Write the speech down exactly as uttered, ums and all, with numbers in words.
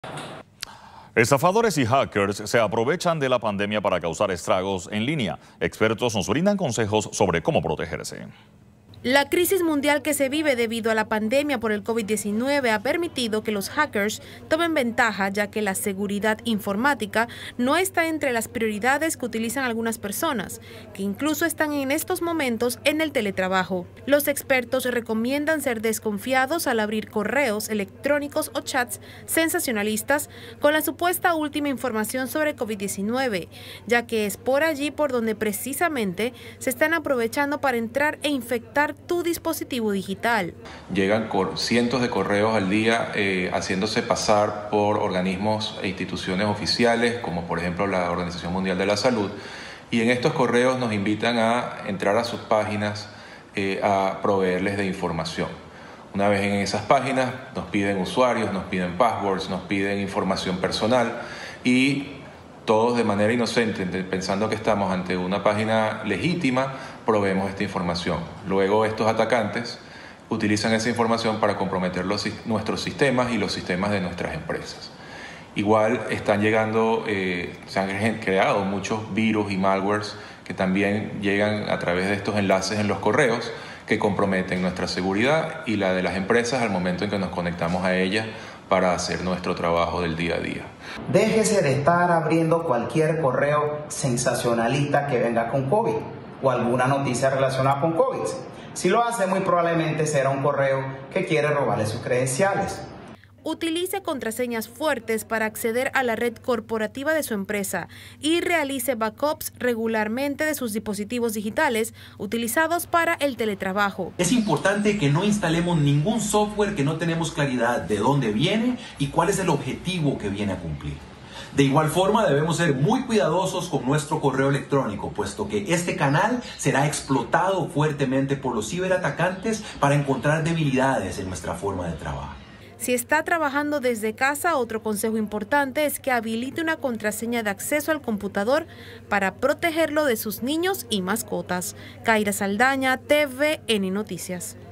Estafadores y hackers se aprovechan de la pandemia para causar estragos en línea. Expertos nos brindan consejos sobre cómo protegerse. La crisis mundial que se vive debido a la pandemia por el COVID diecinueve ha permitido que los hackers tomen ventaja, ya que la seguridad informática no está entre las prioridades que utilizan algunas personas, que incluso están en estos momentos en el teletrabajo. Los expertos recomiendan ser desconfiados al abrir correos electrónicos o chats sensacionalistas con la supuesta última información sobre COVID diecinueve, ya que es por allí por donde precisamente se están aprovechando para entrar e infectar tu dispositivo digital. Llegan cientos de correos al día eh, haciéndose pasar por organismos e instituciones oficiales, como por ejemplo la Organización Mundial de la Salud, y en estos correos nos invitan a entrar a sus páginas eh, a proveerles de información. Una vez en esas páginas nos piden usuarios, nos piden passwords, nos piden información personal y todos de manera inocente, pensando que estamos ante una página legítima, proveemos esta información. Luego estos atacantes utilizan esa información para comprometer los, nuestros sistemas y los sistemas de nuestras empresas. Igual están llegando, eh, se han creado muchos virus y malwares que también llegan a través de estos enlaces en los correos que comprometen nuestra seguridad y la de las empresas al momento en que nos conectamos a ellas para hacer nuestro trabajo del día a día. Déjese de estar abriendo cualquier correo sensacionalista que venga con COVID o alguna noticia relacionada con COVID. Si lo hace, muy probablemente será un correo que quiere robarle sus credenciales. Utilice contraseñas fuertes para acceder a la red corporativa de su empresa y realice backups regularmente de sus dispositivos digitales utilizados para el teletrabajo. Es importante que no instalemos ningún software que no tenemos claridad de dónde viene y cuál es el objetivo que viene a cumplir. De igual forma, debemos ser muy cuidadosos con nuestro correo electrónico, puesto que este canal será explotado fuertemente por los ciberatacantes para encontrar debilidades en nuestra forma de trabajo. Si está trabajando desde casa, otro consejo importante es que habilite una contraseña de acceso al computador para protegerlo de sus niños y mascotas. Kaira Saldaña, T V N Noticias.